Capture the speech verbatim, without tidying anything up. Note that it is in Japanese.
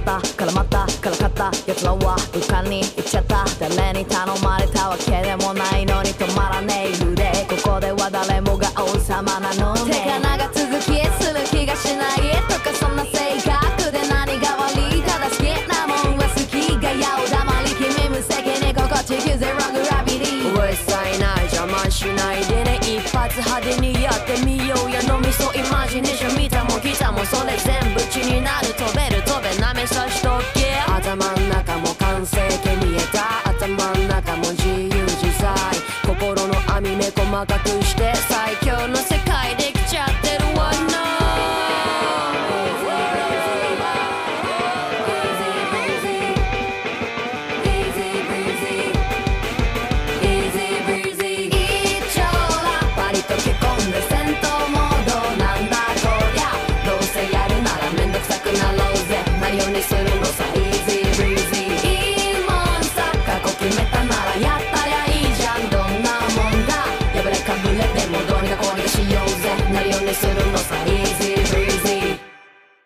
ったからまたからかった奴らは浮かに行っちゃった。誰に頼まれたわけでもないのに止まらねえ腕。ここでは誰もが王様なの